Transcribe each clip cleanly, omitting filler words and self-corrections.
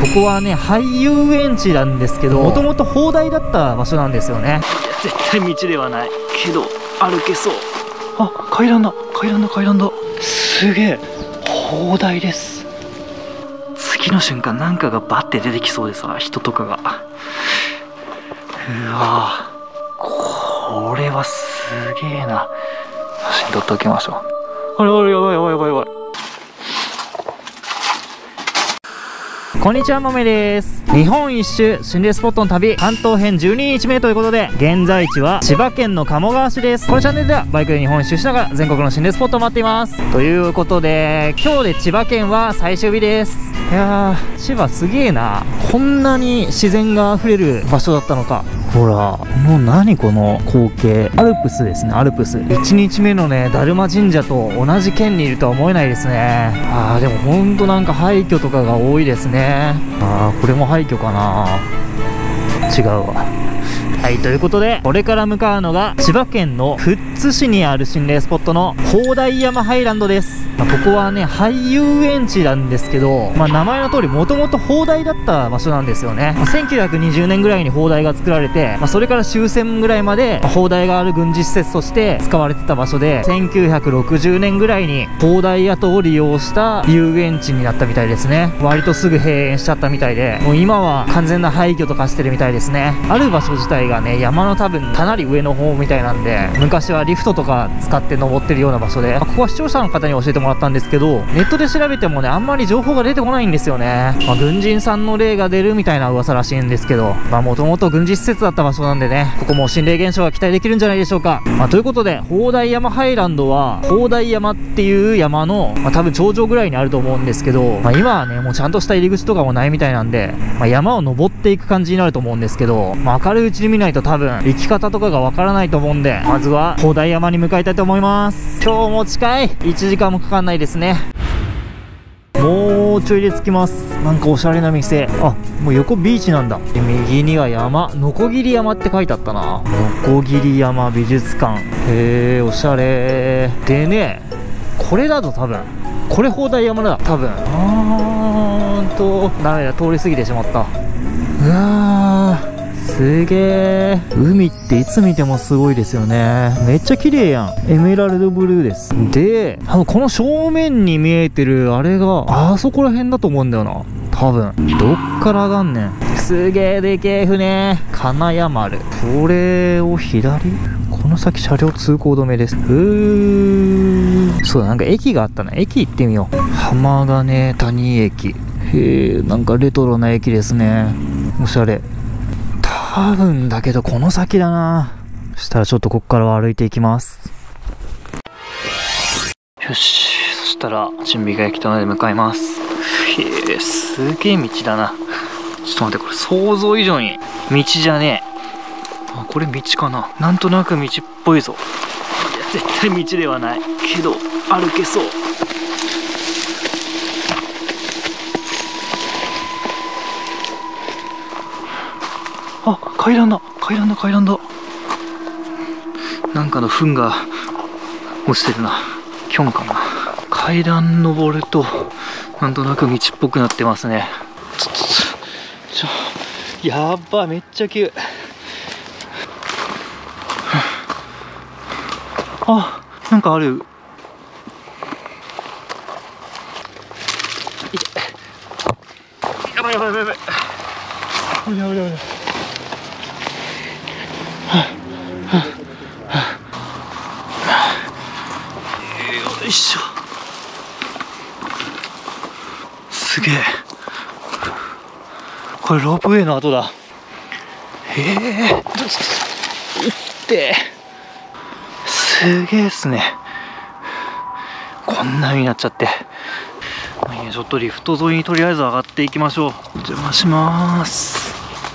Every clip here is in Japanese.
こはね廃遊園地なんですけど、もともと砲台だった場所なんですよね。絶対道ではないけど歩けそう。あ、階段だ階段だ階段だ。すげえ、砲台です。次の瞬間なんかがバッて出てきそうでさ、人とかが。うわー、これはすげえな。写真撮っておきましょう。あれあれ、やばいやばいやばいやばい。こんにちは、もめです。日本一周心霊スポットの旅関東編12日目ということで、現在地は千葉県の鴨川市です。このチャンネルではバイクで日本一周しながら全国の心霊スポットを待っています。ということで、今日で千葉県は最終日です。いやー、千葉すげえな。こんなに自然が溢れる場所だったのか。ほら、もう何この光景。アルプスですね、アルプス。1日目のね、だるま神社と同じ県にいるとは思えないですね。あー、でもほんとなんか廃墟とかが多いですね。あー、これも廃墟かな。違うわ。はい、ということで、これから向かうのが千葉県の富津市にある心霊スポットの砲台山ハイランドです。ここはね廃遊園地なんですけど、名前の通りもともと砲台だった場所なんですよね。1920年ぐらいに砲台が作られて、それから終戦ぐらいまで砲台がある軍事施設として使われてた場所で、1960年ぐらいに砲台跡を利用した遊園地になったみたいですね。割とすぐ閉園しちゃったみたいで、もう今は完全な廃墟と化してるみたいですね。ある場所自体がね、山の多分かなり上の方みたいなんで、昔はリフトとか使って登ってるような場所で、ここは視聴者の方に教えてもらったんですけど、ネットで調べてもね、あんまり情報が出てこないんですよね。軍人さんの霊が出るみたいな噂らしいんですけど、もともと軍事施設だった場所なんでね、ここも心霊現象が期待できるんじゃないでしょうか。ということで、砲台山ハイランドは、砲台山っていう山の、多分頂上ぐらいにあると思うんですけど、今はね、もうちゃんとした入り口とかもないみたいなんで、山を登っていく感じになると思うんですけど、明るいうちに見ないと多分行き方とかがわからないと思うんで、まずは砲台山に向かいたいと思います。今日も近い。1時間もかかんないですね。もうちょいで着きます。なんかおしゃれな店。あ、もう横ビーチなんだ。で、右には山、のこぎり山って書いてあったな。のこぎり山美術館。へー、おしゃれでね、これだと多分、これ砲台山だ多分。ダメだ、通り過ぎてしまった。うわー、すげえ。海っていつ見てもすごいですよね。めっちゃ綺麗やん。エメラルドブルーです。で、この正面に見えてるあれがあそこら辺だと思うんだよな、多分。どっから上がんねん。すげえでけえ船、金谷丸。これを左、この先車両通行止めです。そうだ、なんか駅があったな。駅行ってみよう。浜金谷駅。へえ、なんかレトロな駅ですね。おしゃれ。多分だけどこの先だな。そしたらちょっとこっからは歩いていきます。よし、そしたら準備ができたので向かいます。へえ、すげえ道だな。ちょっと待って、これ想像以上に道じゃねえ。あ、これ道かな。なんとなく道っぽいぞ。いや、絶対道ではないけど歩けそう。あ、階段だ階段だ階段だ。なんかの糞が落ちてるな。キョンかな。階段登るとなんとなく道っぽくなってますね。やっば、めっちゃ急。あ、なんかある。やばいやばいやばいやばい。無理無理無理。よいしょ。すげえ、これロープウェイの跡だ。へえ、ってすげえっすね。こんな風になっちゃって。ちょっとリフト沿いにとりあえず上がっていきましょう。お邪魔します。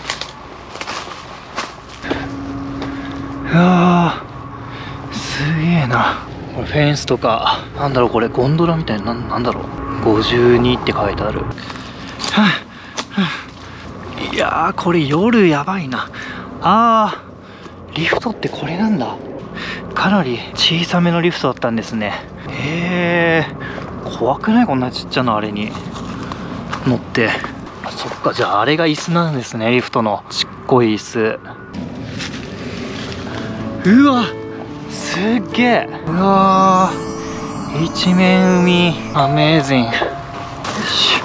うわー、すげえな。これフェンスとか、なんだろう、これゴンドラみたいな、なんだろう、52って書いてある。いやー、これ夜やばいな。あー、リフトってこれなんだ。かなり小さめのリフトだったんですね。へえ、怖くない？こんなちっちゃなあれに乗って。 そっか、じゃああれが椅子なんですね、リフトのちっこい椅子。うわ、すっげえ。うわー、一面海、アメージング。よし。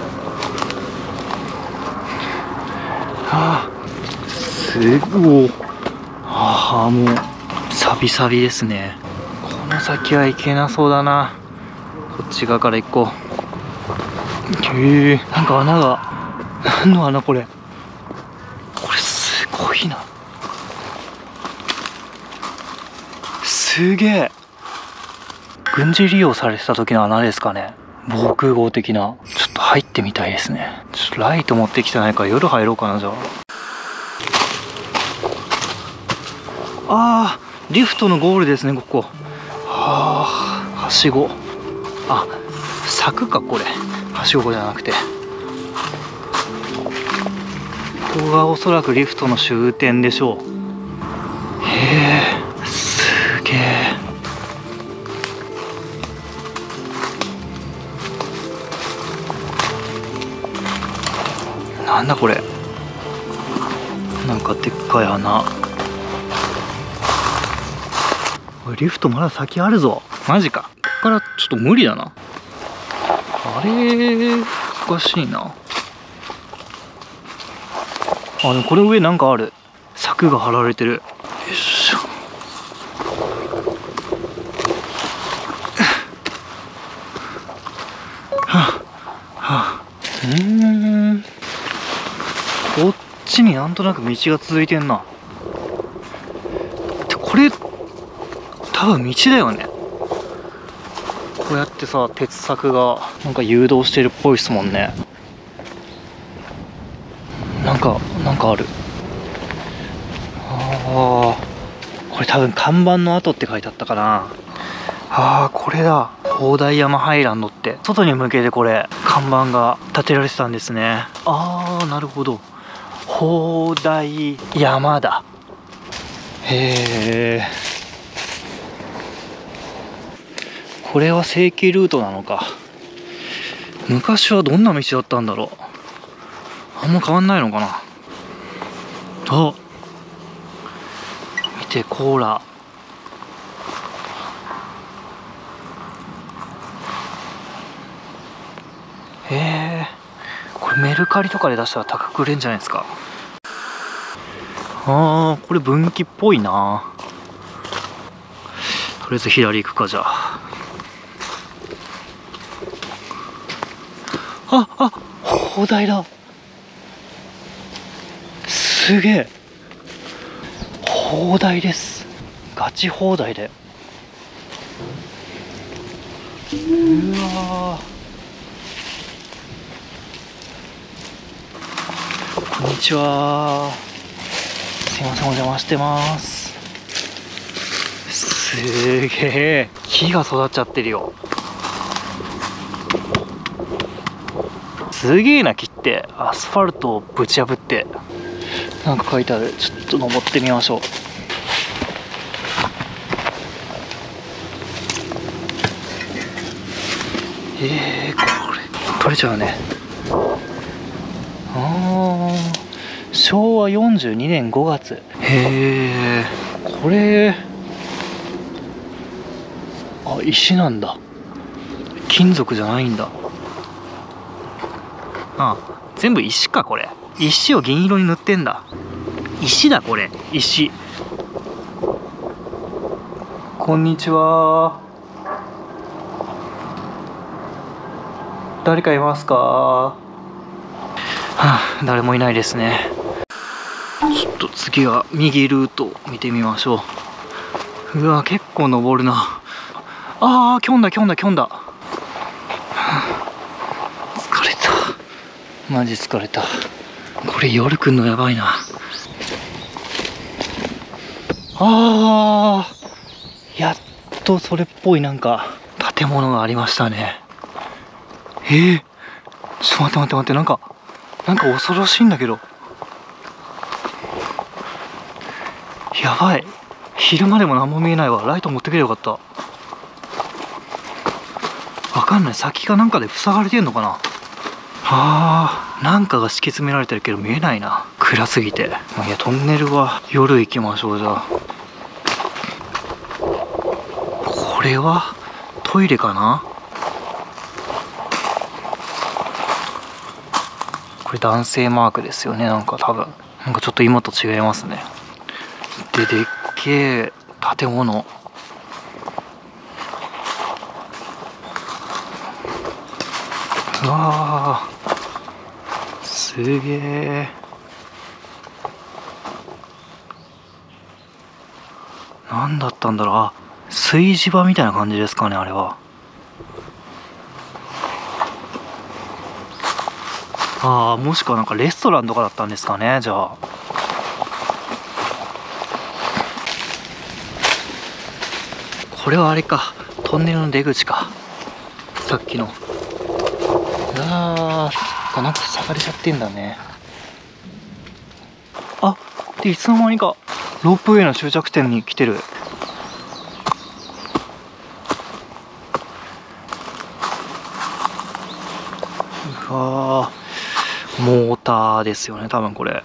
あー、すごい。ああ、もうサビサビですね。この先は行けなそうだな。こっち側から行こう。へえ、なんか穴が、何の穴これ。これすごいな。すげえ。軍事利用されてた時の穴ですかね。防空壕的な。ちょっと入ってみたいですね。ちょっとライト持ってきてないから夜入ろうかな、じゃあ。あー、リフトのゴールですね、ここ。はあ、はしご。あ、柵か、これ。はしごじゃなくて。ここがおそらくリフトの終点でしょう。へえ、すげえ。なんだこれ。なんかでっかい穴。リフトまだ先あるぞ。マジか。こっからちょっと無理だな。あれ、おかしいな。あ、でもこれ上なんかある。柵が張られてる。よいしょ。はあ、こっちになんとなく道が続いてんな。これ多分道だよね。こうやってさ、鉄柵がなんか誘導してるっぽいっすもんね。なんかある。ああ、これ多分看板の跡って書いてあったかな。ああ、これだ。砲台山ハイランドって外に向けてこれ看板が立てられてたんですね。ああ、なるほど。砲台山だ。へえ。これは正規ルートなのか。昔はどんな道だったんだろう。あんま変わんないのかな。あ、見て、コーラ。へえ、これメルカリとかで出したら高く売れんじゃないですか。あー、これ分岐っぽいな。とりあえず左行くか、じゃあ。あ、砲台だ。すげえ。砲台です。ガチ砲台だよ。うわー、こんにちは。すいません、お邪魔してます。すげえ、木が育っちゃってるよ。すげえな、木って。アスファルトをぶち破って。なんか書いてある。ちょっと登ってみましょう。これ取れちゃうね。昭和42年5月。へえ、これ、あ、石なんだ。金属じゃないんだ。あ、全部石か、これ。石を銀色に塗ってんだ。石だ、これ。石。こんにちは。誰かいますか？はあ、誰もいないですね。ちょっと次は右ルート見てみましょう。うわ、結構登るな。ああ、キョンだ。はあ、疲れた。マジ疲れた。これ夜来んのやばいな。ああ、やっとそれっぽいなんか建物がありましたね。ちょっと待って、なんか恐ろしいんだけど。やばい。昼間でも何も見えないわ。ライト持ってくればよかった。わかんない。先がなんかで塞がれてんのかな。 なんかが敷き詰められてるけど見えないな、暗すぎて。いや、トンネルは夜行きましょう。じゃあこれはトイレかな。これ男性マークですよね。なんか多分なんかちょっと今と違いますね。で、でっけえ建物。うわー、すげえ。何だったんだろう。あ、炊事場みたいな感じですかね、あれは。ああ、もしくはなんかレストランとかだったんですかね、じゃあ。これはあれか、トンネルの出口か、さっきの。うわー、なんか塞がれちゃってんだね。あ、で、いつの間にかロープウェイの終着点に来てる。うわー、モーターですよね、多分これ。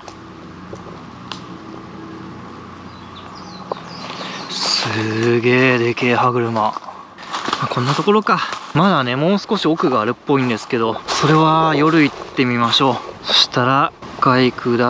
すげえでけえ歯車。こんなところか。まだね、もう少し奥があるっぽいんですけど、それは夜行ってみましょう。そしたら階下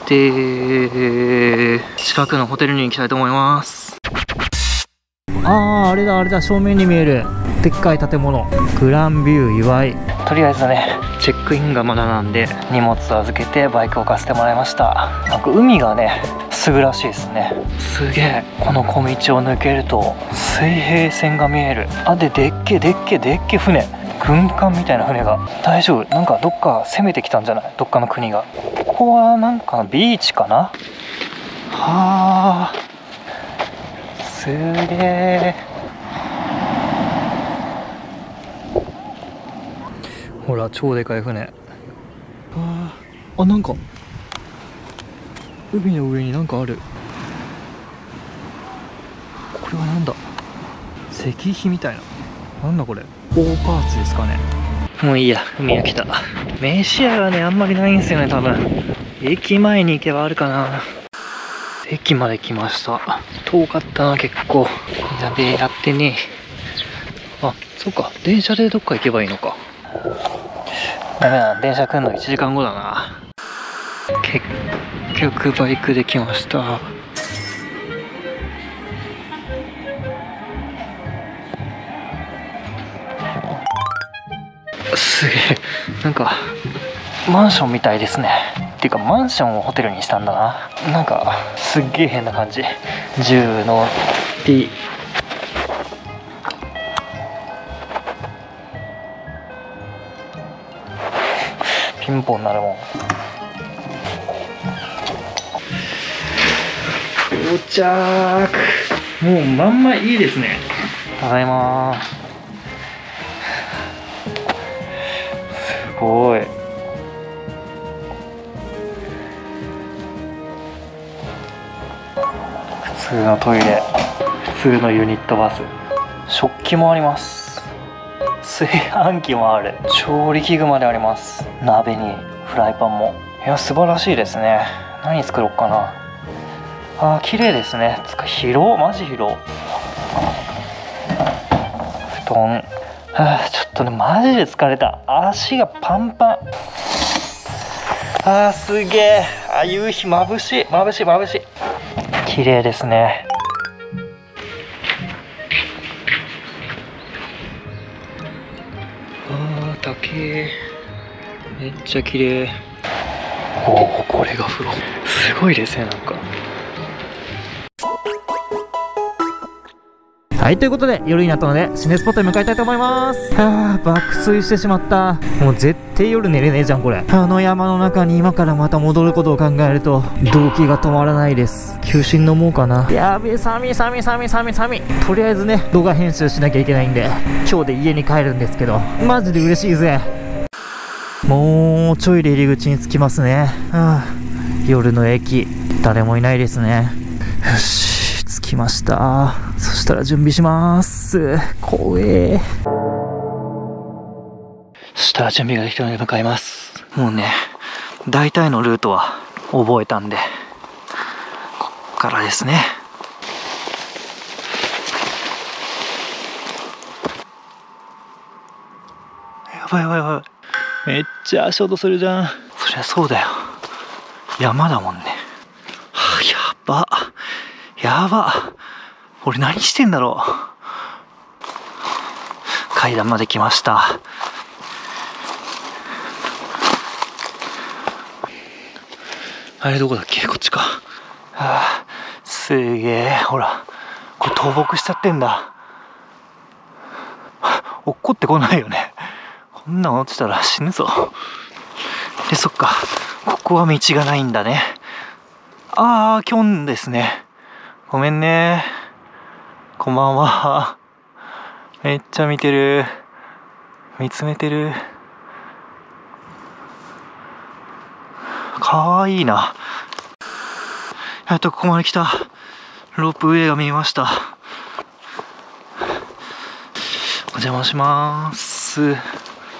って近くのホテルに行きたいと思います。あれだ、正面に見えるでっかい建物、グランビュー祝い。とりあえずね、チェックインがまだなんで荷物預けてバイクを貸してもらいました。なんか海がねすぐらしいですね。すげえ。この小道を抜けると水平線が見える。あ、で、でっけ船、軍艦みたいな船が。大丈夫？なんかどっか攻めてきたんじゃない？どっかの国が。ここはなんかビーチかな。はあ、すげえ。ほら、超でかい船。あ、なんか海の上になんかある。これはなんだ、石碑みたいな。なんだこれ、大パーツですかね。もういいや、海が来た。飯屋がねあんまりないんですよね、多分。駅前に行けばあるかな。駅まで来ました。遠かったな、結構。じゃあでやってね。あ、そっか、電車でどっか行けばいいのか。ダメだ、電車来るの1時間後だな。結局バイクで来ました。すげえ、なんかマンションみたいですね。っていうかマンションをホテルにしたんだな。なんかすっげえ変な感じ。10の T。ピンポンなるもん。到着。もうまんまいいですね。ただいまー。すごい。普通のトイレ、普通のユニットバス、食器もあります。炊飯器もある。調理器具まであります。鍋にフライパンも。いや、素晴らしいですね。何作ろうかな。あー、綺麗ですね。広、マジ広。布団。ちょっとね、マジで疲れた。足がパンパン。すげえ。夕日眩しい。綺麗ですね。竹、めっちゃ綺麗。これが風呂。すごいですね、なんか。はい、ということで夜になったので心霊スポットに向かいたいと思います。爆睡してしまった。もう絶対夜寝れねえじゃんこれ。あの山の中に今からまた戻ることを考えると動悸が止まらないです。休診飲もうかな。やべえ、寒い。とりあえずね、動画編集しなきゃいけないんで今日で家に帰るんですけど、マジで嬉しいぜ。もうちょいで入り口に着きますね。夜の駅、誰もいないですね。よし、着きました。そしたら準備します。怖え。そしたら準備ができたので向かいます。もうね、 大体のルートは覚えたんで、こっからですね。やばいやばいやばい。めっちゃ足音するじゃん。そりゃそうだよ。山だもんね。はあ、やば。やば。俺何してんだろう。階段まで来ました。あれどこだっけ？こっちか。はあ、すげえ。ほら、これ倒木しちゃってんだ。落っこってこないよね。こんなん落ちたら死ぬぞ。で、そっか。ここは道がないんだね。ああ、キョンですね。ごめんね。こんばんは。めっちゃ見てる。見つめてる。かわいいな。やっとここまで来た。ロープウェイが見えました。お邪魔します。ね、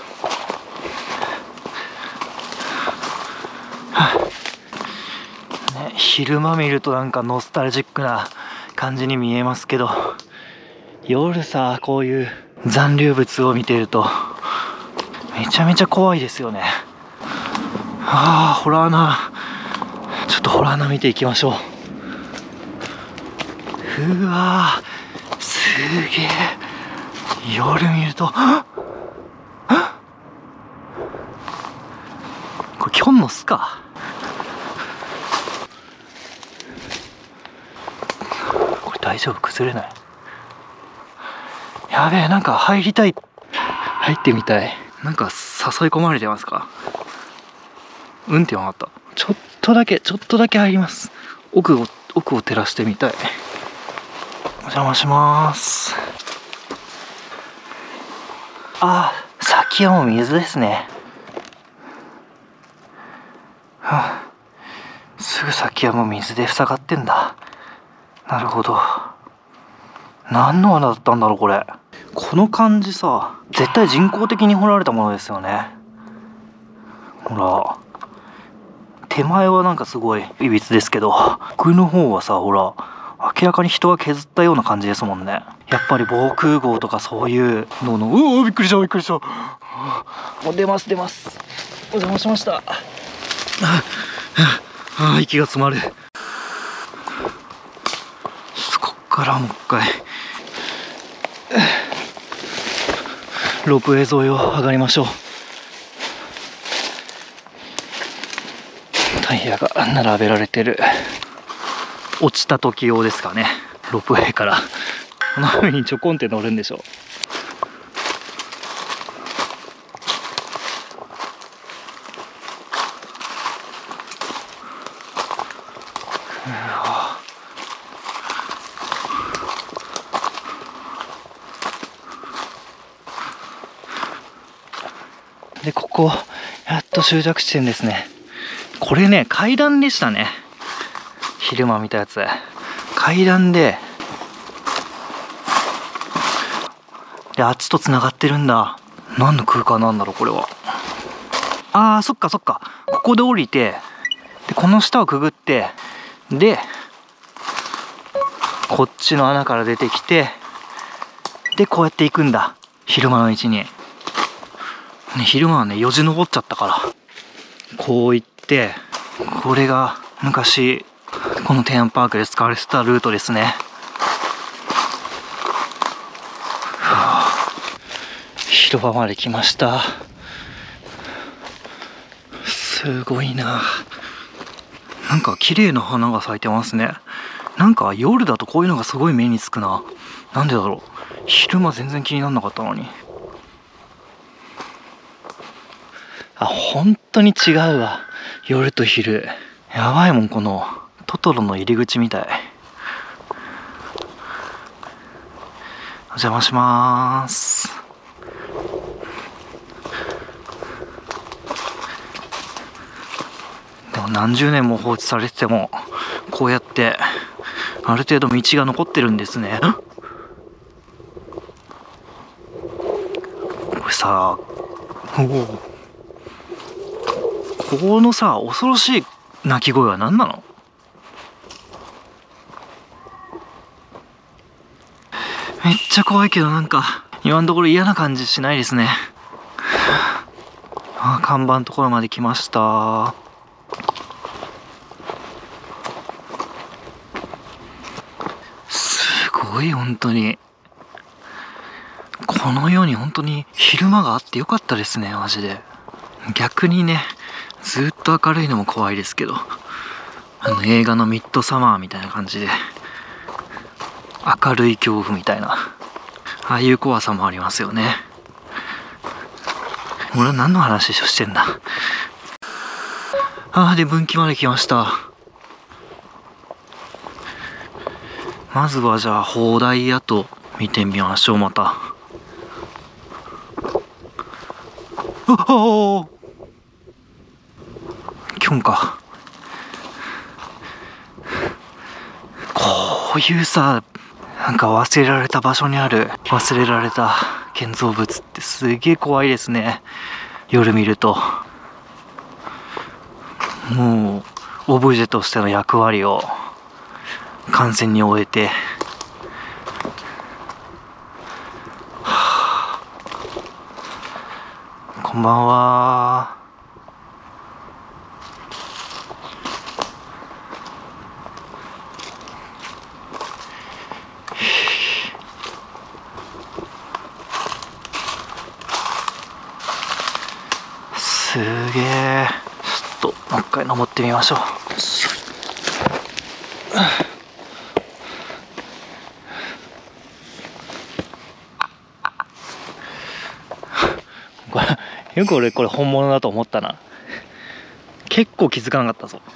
昼間見るとなんかノスタルジックな感じに見えますけど、夜さ、こういう残留物を見てるとめちゃめちゃ怖いですよね。ああ、ホラー穴。ちょっとホラー穴見ていきましょう。うわー、すげえ。夜見ると、これキョンの巣か。これ大丈夫？崩れない？やべえ、なんか入りたい。入ってみたい。なんか誘い込まれてますか？うんって分かった。ちょっとだけ入ります。奥を照らしてみたい。お邪魔します。あ、先はもう水ですね。はあ、すぐ先はもう水で塞がってんだ。なるほど。何の穴だったんだろうこれ。この感じさ、絶対人工的に掘られたものですよね。ほら、手前はなんかすごいいびつですけど、奥の方はさ、ほら明らかに人が削ったような感じですもんね。やっぱり防空壕とかそういうのの、うわ、びっくりしたびっくりした。もう出ます。お邪魔しました。息が詰まる。こっからもう一回ロープウェイ沿いを上がりましょう。タイヤが並べられてる。落ちた時用ですかね。ロープウェイからこの上にちょこんって乗るんでしょう。で、ここやっと終着地点ですね。これね、階段でしたね。昼間見たやつ、階段であっちとつながってるんだ。何の空間なんだろうこれは。あー、そっかここで降りて、でこの下をくぐって、でこっちの穴から出てきて、でこうやって行くんだ。昼間の道にね。昼間はね、よじ登っちゃったから、こう行って、これが昔このテーマパークで使われてたルートですね。広場まで来ました。すごいな。なんか綺麗な花が咲いてますね。なんか夜だとこういうのがすごい目につくな。なんでだろう。昼間全然気にならなかったのに。あ、本当に違うわ。夜と昼。やばいもん、このトトロの入り口みたい。お邪魔します。でも何十年も放置されてても、こうやってある程度道が残ってるんですね。これさ、ここのさ、恐ろしい鳴き声は何なの？めっちゃ怖いけど、なんか今のところ嫌な感じしないですね。看板のところまで来ました。すごい、本当にこの世に本当に昼間があってよかったですね、マジで。逆にね、ずっと明るいのも怖いですけど、映画のミッドサマーみたいな感じで明るい恐怖みたいな、ああいう怖さもありますよね。俺は何の話してんだ。で、分岐まで来ました。まずはじゃあ砲台跡見てみましょう。またキョンか。こういうさ、なんか忘れられた場所にある忘れられた建造物ってすげえ怖いですね、夜見ると。もうオブジェとしての役割を完全に終えて、こんばんは。すげえ。ちょっともう一回登ってみましょう。よく俺これ本物だと思ったな。結構気づかなかったぞ。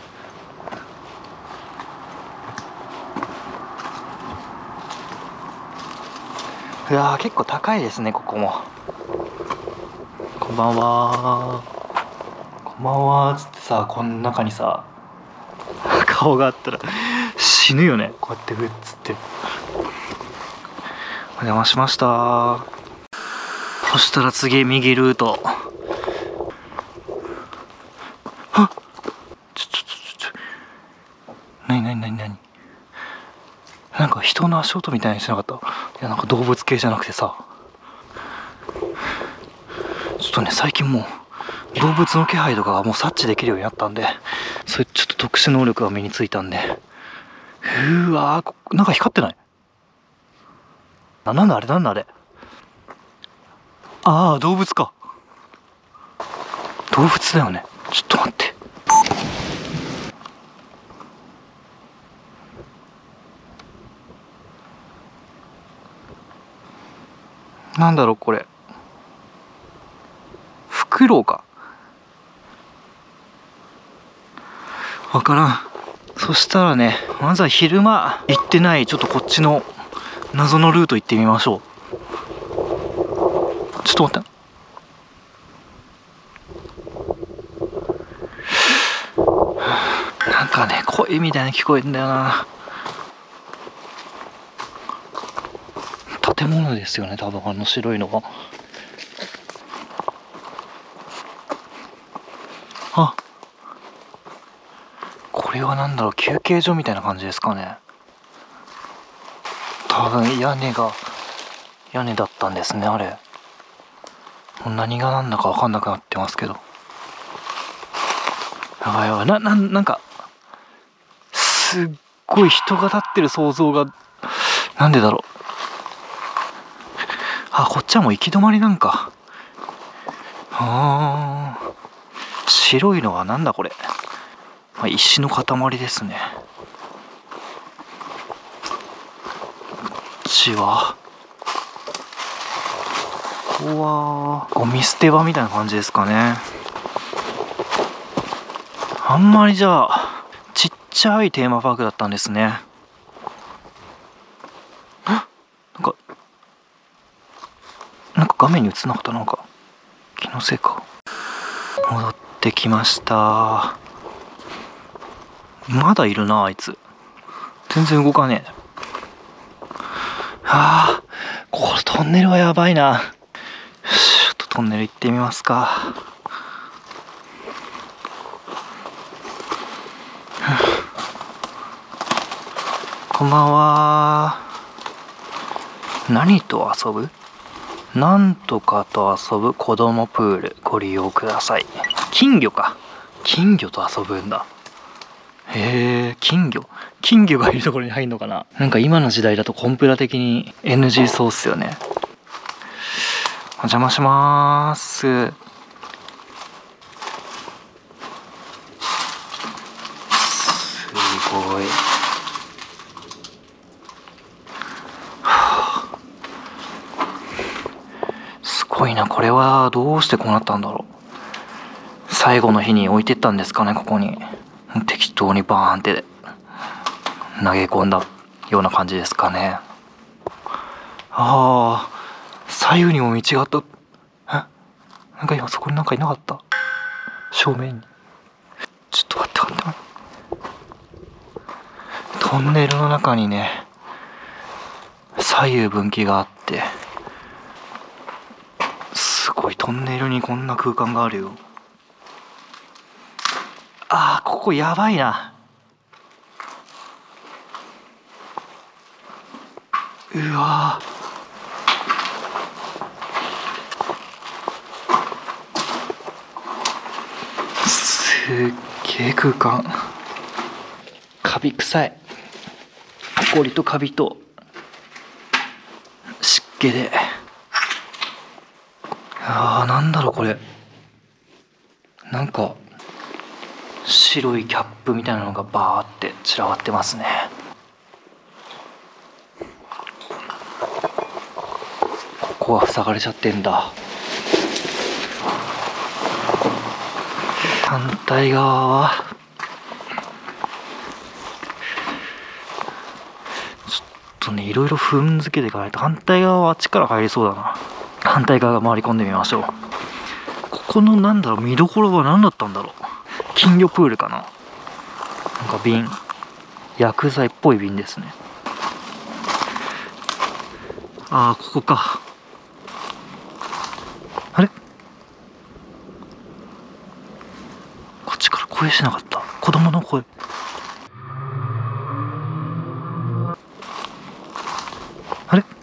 うわー、結構高いですね、ここも。こんばんは。こんばんはつってさ、この中にさ顔があったら死ぬよね、こうやってグッつって。お邪魔しました。そしたら次右ルート。あっ、なになんか人の足音みたいにしなかった？いや、なんか動物系じゃなくてさ、ちょっとね、最近もう動物の気配とかがもう察知できるようになったんで、それちょっと特殊能力が身についたんで。うわー、なんか光ってない？なんだあれ、ああ、動物か。動物だよね。ちょっと待って。なんだろうこれ。フクロウか。わからん。そしたらね、まずは昼間行ってないちょっとこっちの謎のルート行ってみましょう。ちょっと待って。なんかね、声みたいな聞こえるんだよな。建物ですよね、多分あの白いのは。あ、これはなんだろう、休憩所みたいな感じですかね。多分屋根だったんですね、あれ。何が何だか分かんなくなってますけど。やばいやばい、なんかすっごい人が立ってる想像が。なんでだろう。こっちはもう行き止まりなんか。白いのはなんだこれ。石の塊ですね。こっちは、ここはゴミ捨て場みたいな感じですかね。あんまりじゃあちっちゃいテーマパークだったんですね。なんか画面に映んなかった。なんか気のせいか。戻ってきました。まだいるな、あいつ。全然動かねえ。これトンネルはやばいな。ちょっとトンネル行ってみますか。 大人は何と遊ぶ？なんとかと遊ぶ子供プールご利用ください。金魚か。金魚と遊ぶんだ。へえ、金魚がいるところに入るのかな。なんか今の時代だとコンプラ的に NG そうっすよね。お邪魔しまーす。すごい。すごいな。これはどうしてこうなったんだろう。最後の日に置いてったんですかね、ここに。適当にバーンって投げ込んだような感じですかね。ああ、左右にも道があった。なんか今そこになんかいなかった？正面に。ちょっと待って。トンネルの中にね、左右分岐があって、すごい。トンネルにこんな空間があるよ。あー、ここやばいな。うわー、すっげえ空間。カビ臭い。ほこりとカビと湿気で。なんだろうこれ。なんか白いキャップみたいなのがバーって散らばってますね。ここは塞がれちゃってんだ。反対側はちょっとね、いろいろ踏んづけていかないと。反対側はあっちから入りそうだな。反対側回り込んでみましょう。ここのなんだろう、見どころは何だったんだろう。金魚プールかな。なんか瓶、薬剤っぽい瓶ですね。ここか。あれ、こっちから声しなかった。子供の声。あれ、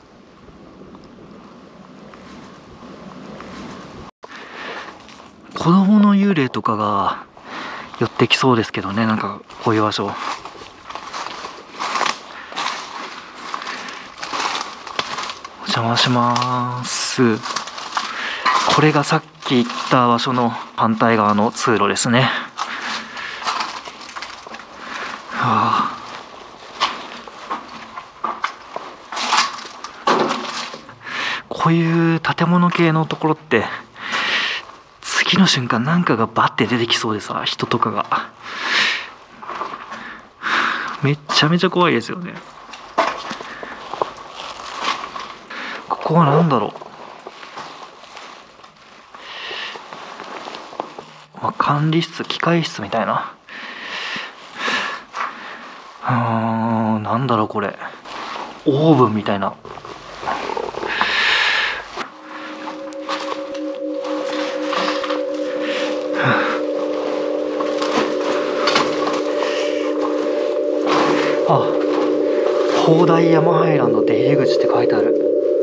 子供の幽霊とかが寄ってきそうですけどね。なんかこういう場所。お邪魔します。これがさっき行った場所の反対側の通路ですね。こういう建物系のところって次の瞬間なんかがバッて出てきそうでさ、人とかがめちゃめちゃ怖いですよね。ここは何だろう。管理室、機械室みたいな。なんだろうこれ。オーブンみたいな。砲台山ハイランド出入り口って書いてある。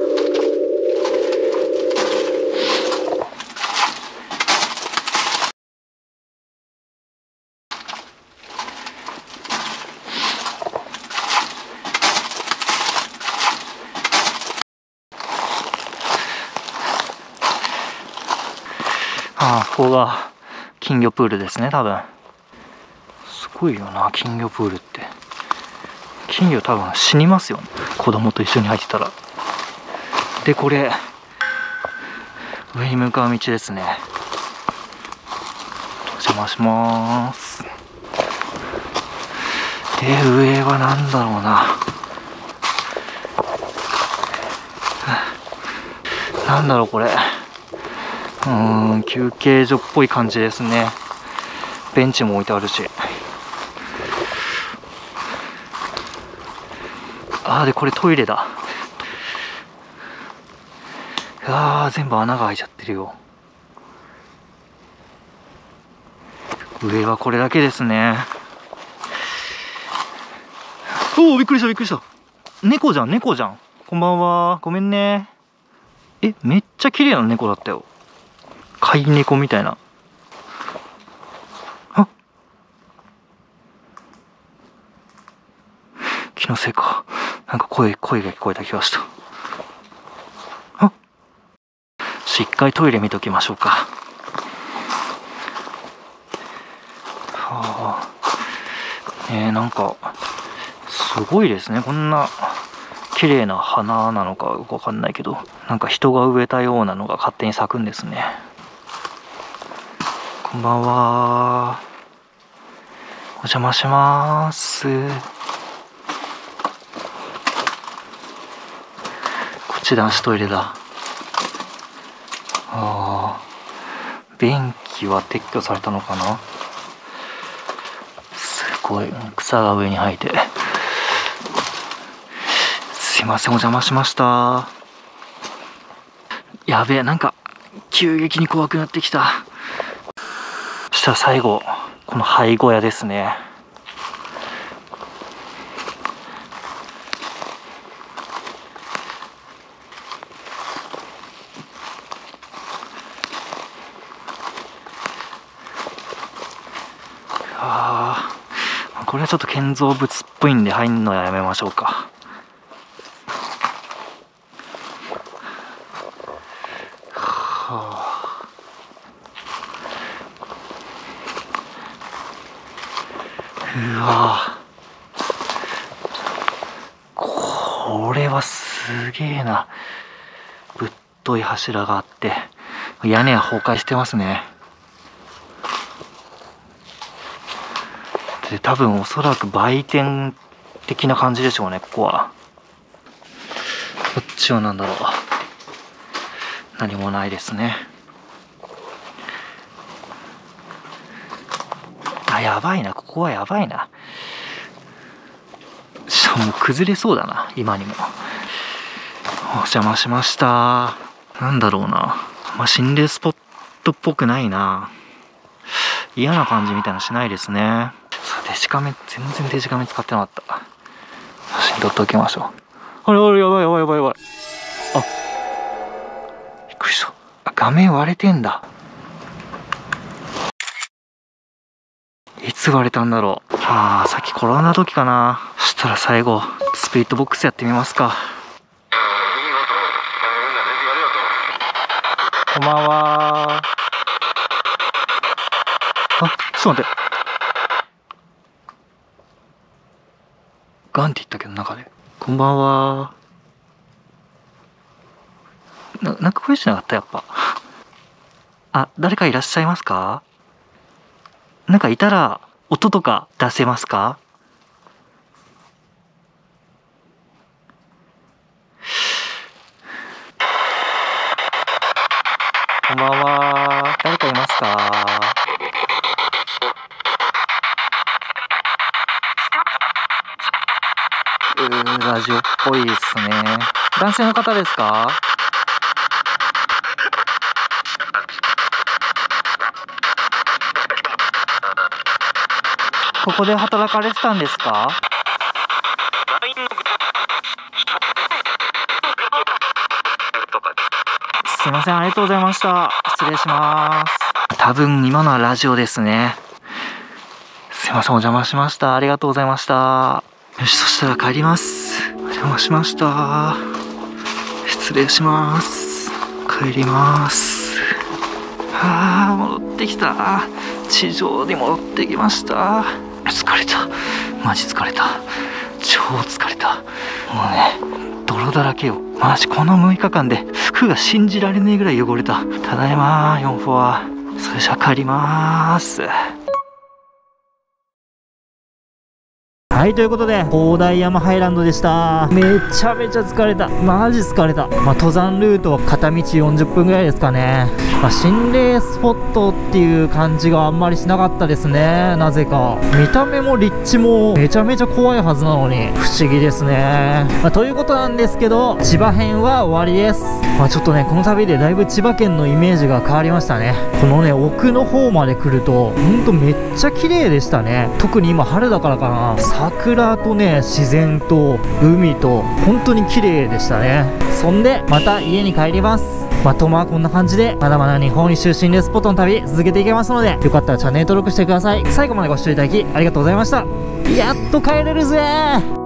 ここが金魚プールですね、多分。すごいよな、金魚プールって。金魚多分死にますよね、子供と一緒に入ってたら。で、これ上に向かう道ですね。お邪魔します。上は何だろうな。なんだろうこれ。休憩所っぽい感じですね。ベンチも置いてあるし。でこれトイレだ。全部穴が開いちゃってるよ。上はこれだけですね。 おお、びっくりしたびっくりした。猫じゃん猫じゃん。こんばんは、ごめんね。めっちゃ綺麗な猫だったよ。飼い猫みたいな。あ、気のせいか。なんか声が聞こえた気がした。あ、一回トイレ見ときましょうか。はあ、なんかすごいですね。こんな綺麗な花なのかよくわかんないけど、なんか人が植えたようなのが勝手に咲くんですね。こんばんは、お邪魔します。こっち男子トイレだ。便器は撤去されたのかな。すごい草が上に生えて、すいません、お邪魔しました。やべえ、なんか急激に怖くなってきた。そしたら最後、この灰小屋ですね。これはちょっと建造物っぽいんで入るのはやめましょうか。うわ、これはすげえな。ぶっとい柱があって、屋根は崩壊してますね。で、多分おそらく売店的な感じでしょうね、ここは。こっちは何だろう。何もないですね。あ、やばいな、ここはやばいな。もう崩れそうだな、今にも。お邪魔しました。なんだろうな。心霊スポットっぽくないな。嫌な感じみたいなのしないですね。デジカメ、全然デジカメ使ってなかった。写真撮っておきましょう。あれあれ、やばいやばいやばいやばい。あ、びっくりした。画面割れてんだ。いつ割れたんだろう。さっき転んだ時かな。そしたら最後スピリットボックスやってみますか。こんばんは。あ、ちょっと待って。ガンって言ったけど中で。こんばんは。なんか声しなかったやっぱ。あ、誰かいらっしゃいますか？なんかいたら音とか出せますか？こんばんは。誰かいますか？ラジオっぽいですね。男性の方ですか？ここで働かれてたんですか？すいません、ありがとうございました。失礼します。多分今のはラジオですね。すいません、お邪魔しました。ありがとうございました。よし、そしたら帰ります。お邪魔しました。失礼します。帰ります。戻ってきた。地上に戻ってきました。疲れた。マジ疲れた。超疲れた。もうね、泥だらけよ。マジこの6日間で服が信じられねえぐらい汚れた。ただいまー、4フォア。それじゃ帰りまーす。 はい、ということで広大山ハイランドでした。めちゃめちゃ疲れた。マジ疲れた。登山ルートは片道40分ぐらいですかね。心霊スポットっていう感じがあんまりしなかったですね。なぜか見た目も立地もめちゃめちゃ怖いはずなのに不思議ですね。ということなんですけど、千葉編は終わりです。ちょっとね、この旅でだいぶ千葉県のイメージが変わりましたね。このね、奥の方まで来るとほんとめっちゃ綺麗でしたね。特に今春だからかな、 桜とね、自然と海と本当に綺麗でしたね。そんでまた家に帰ります。まともはこんな感じでまだまだ日本一周心霊スポットの旅続けていけますので、よかったらチャンネル登録してください。最後までご視聴いただきありがとうございました。やっと帰れるぜー。